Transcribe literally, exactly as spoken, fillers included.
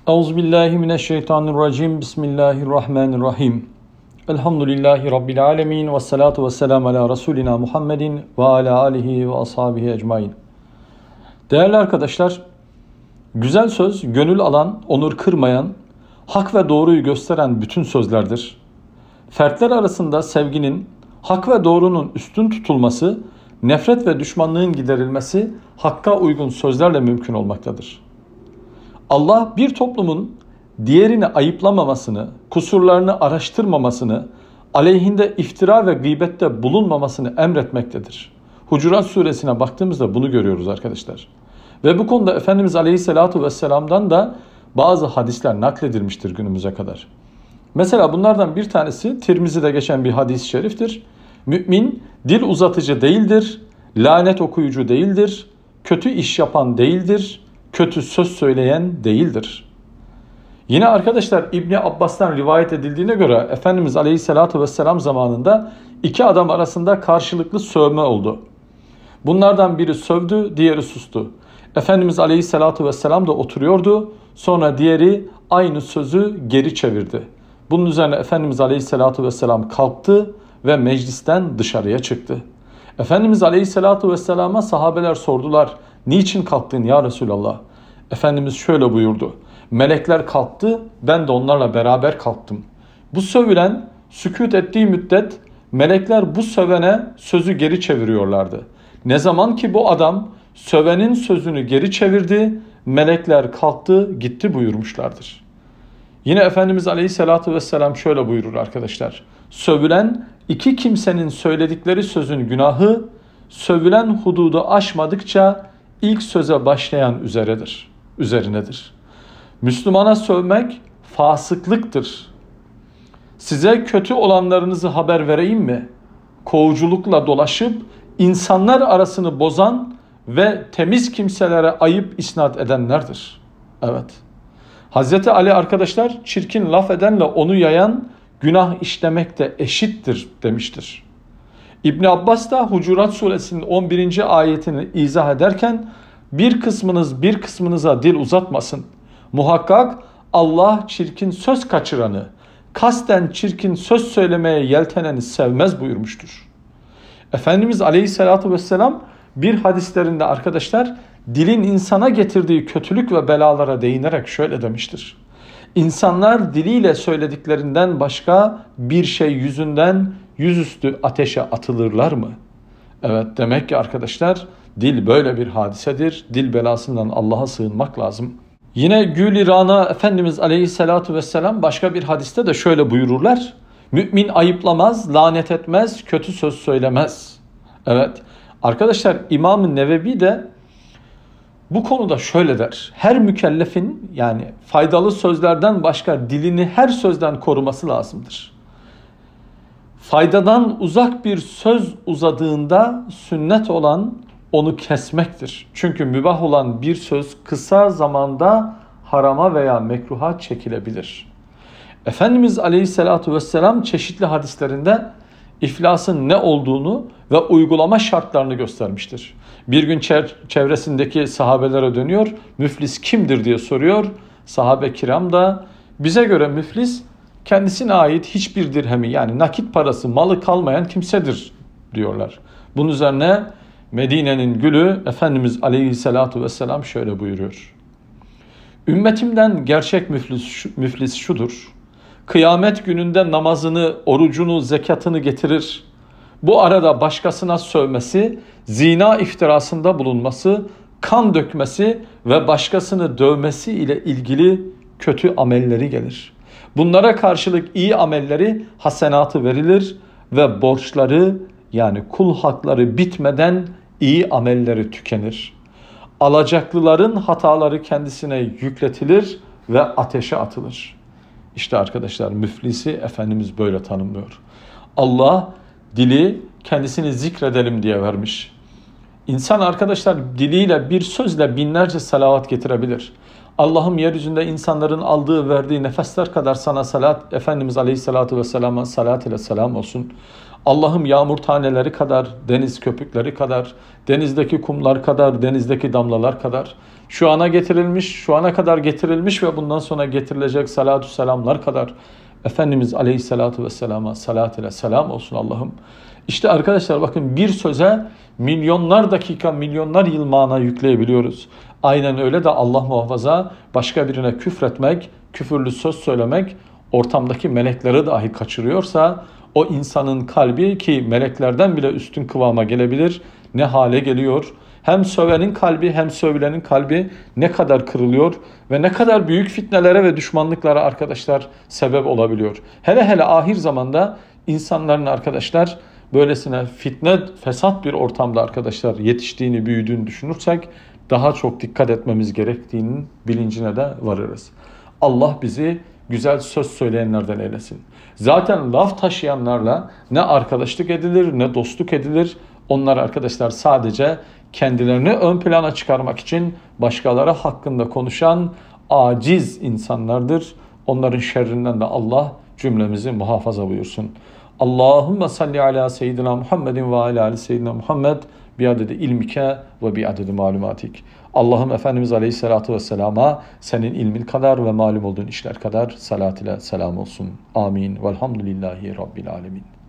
Euzubillahimineşşeytanirracim. Bismillahirrahmanirrahim. Elhamdülillahi Rabbil alemin. Ve salatu ve selamu ala Resulina Muhammedin ve ala alihi ve ashabihi ecmain. Değerli arkadaşlar, güzel söz, gönül alan, onur kırmayan, hak ve doğruyu gösteren bütün sözlerdir. Fertler arasında sevginin, hak ve doğrunun üstün tutulması, nefret ve düşmanlığın giderilmesi hakka uygun sözlerle mümkün olmaktadır. Allah bir toplumun diğerini ayıplamamasını, kusurlarını araştırmamasını, aleyhinde iftira ve gıybette bulunmamasını emretmektedir. Hucurat suresine baktığımızda bunu görüyoruz arkadaşlar. Ve bu konuda Efendimiz Aleyhisselatü Vesselam'dan da bazı hadisler nakledilmiştir günümüze kadar. Mesela bunlardan bir tanesi Tirmizi'de geçen bir hadis-i şeriftir. Mümin dil uzatıcı değildir, lanet okuyucu değildir, kötü iş yapan değildir, kötü söz söyleyen değildir. Yine arkadaşlar İbni Abbas'tan rivayet edildiğine göre Efendimiz Aleyhisselatü Vesselam zamanında iki adam arasında karşılıklı sövme oldu. Bunlardan biri sövdü, diğeri sustu. Efendimiz Aleyhisselatü Vesselam da oturuyordu. Sonra diğeri aynı sözü geri çevirdi. Bunun üzerine Efendimiz Aleyhisselatü Vesselam kalktı ve meclisten dışarıya çıktı. Efendimiz Aleyhisselatü Vesselam'a sahabeler sordular. Niçin kalktın ya Resulallah? Efendimiz şöyle buyurdu. Melekler kalktı, ben de onlarla beraber kalktım. Bu sövülen sükût ettiği müddet melekler bu sövene sözü geri çeviriyorlardı. Ne zaman ki bu adam sövenin sözünü geri çevirdi, melekler kalktı gitti buyurmuşlardır. Yine Efendimiz Aleyhisselatü Vesselam şöyle buyurur arkadaşlar. Sövülen iki kimsenin söyledikleri sözün günahı, sövülen hududu aşmadıkça ilk söze başlayan üzeredir, üzerinedir. Müslümana sövmek fasıklıktır. Size kötü olanlarınızı haber vereyim mi? Kovuculukla dolaşıp insanlar arasını bozan ve temiz kimselere ayıp isnat edenlerdir. Evet. Hazreti Ali arkadaşlar çirkin laf edenle onu yayan günah işlemekte eşittir demiştir. İbn Abbas da Hucurat suresinin on birinci ayetini izah ederken bir kısmınız bir kısmınıza dil uzatmasın. Muhakkak Allah çirkin söz kaçıranı, kasten çirkin söz söylemeye yelteneni sevmez buyurmuştur. Efendimiz Aleyhisselatü Vesselam bir hadislerinde arkadaşlar dilin insana getirdiği kötülük ve belalara değinerek şöyle demiştir. İnsanlar diliyle söylediklerinden başka bir şey yüzünden yüzüstü ateşe atılırlar mı? Evet, demek ki arkadaşlar dil böyle bir hadisedir. Dil belasından Allah'a sığınmak lazım. Yine Gül-i Rana Efendimiz Aleyhisselatü Vesselam başka bir hadiste de şöyle buyururlar. Mümin ayıplamaz, lanet etmez, kötü söz söylemez. Evet arkadaşlar İmam-ı Nevevi de bu konuda şöyle der. Her mükellefin yani faydalı sözlerden başka dilini her sözden koruması lazımdır. Faydadan uzak bir söz uzadığında sünnet olan onu kesmektir. Çünkü mübah olan bir söz kısa zamanda harama veya mekruha çekilebilir. Efendimiz Aleyhisselatü Vesselam çeşitli hadislerinde iflasın ne olduğunu ve uygulama şartlarını göstermiştir. Bir gün çevresindeki sahabelere dönüyor, müflis kimdir diye soruyor. Sahabe kiram da bize göre müflis kendisine ait hiçbir dirhemi yani nakit parası malı kalmayan kimsedir diyorlar. Bunun üzerine Medine'nin gülü Efendimiz Aleyhisselatü Vesselam şöyle buyuruyor. Ümmetimden gerçek müflis, müflis şudur. Kıyamet gününde namazını, orucunu, zekatını getirir. Bu arada başkasına sövmesi, zina iftirasında bulunması, kan dökmesi ve başkasını dövmesi ile ilgili kötü amelleri gelir. Bunlara karşılık iyi amelleri hasenatı verilir ve borçları yani kul hakları bitmeden iyi amelleri tükenir. Alacaklıların hataları kendisine yükletilir ve ateşe atılır. İşte arkadaşlar müflisi Efendimiz böyle tanımlıyor. Allah dili kendisini zikredelim diye vermiş. İnsan arkadaşlar diliyle bir sözle binlerce salavat getirebilir. Allah'ım yeryüzünde insanların aldığı verdiği nefesler kadar sana salat, Efendimiz Aleyhisselatü Vesselam'a salat ile selam olsun. Allah'ım yağmur taneleri kadar, deniz köpükleri kadar, denizdeki kumlar kadar, denizdeki damlalar kadar, şu ana getirilmiş, şu ana kadar getirilmiş ve bundan sonra getirilecek salatü selamlar kadar Efendimiz Aleyhisselatü Vesselam'a salat ile selam olsun Allah'ım. İşte arkadaşlar bakın, bir söze milyonlar dakika, milyonlar yıl mana yükleyebiliyoruz. Aynen öyle de Allah muhafaza başka birine küfretmek, küfürlü söz söylemek ortamdaki melekleri dahi kaçırıyorsa o insanın kalbi, ki meleklerden bile üstün kıvama gelebilir, ne hale geliyor? Hem sövenin kalbi hem sövülenin kalbi ne kadar kırılıyor ve ne kadar büyük fitnelere ve düşmanlıklara arkadaşlar sebep olabiliyor. Hele hele ahir zamanda insanların arkadaşlar böylesine fitne, fesat bir ortamda arkadaşlar yetiştiğini, büyüdüğünü düşünürsek daha çok dikkat etmemiz gerektiğinin bilincine de varırız. Allah bizi güzel söz söyleyenlerden eylesin. Zaten laf taşıyanlarla ne arkadaşlık edilir ne dostluk edilir. Onlar arkadaşlar sadece kendilerini ön plana çıkarmak için başkaları hakkında konuşan aciz insanlardır. Onların şerrinden de Allah cümlemizi muhafaza buyursun. Allahümme salli ala seyyidina Muhammedin ve ala ali seyyidina Muhammed biadedi ilmike ve biadedi malumatik. Allah'ım Efendimiz Aleyhisselatü Vesselam'a senin ilmin kadar ve malum olduğun işler kadar salat ile selam olsun. Amin. Velhamdülillahi Rabbil Alemin.